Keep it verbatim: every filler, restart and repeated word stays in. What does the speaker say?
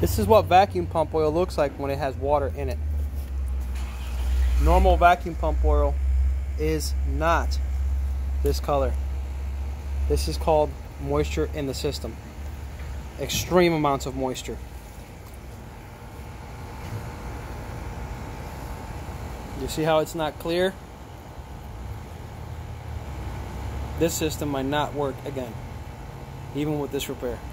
This is what vacuum pump oil looks like when it has water in it. Normal vacuum pump oil is not this color. This is called moisture in the system. Extreme amounts of moisture. You see how it's not clear? This system might not work again, even with this repair.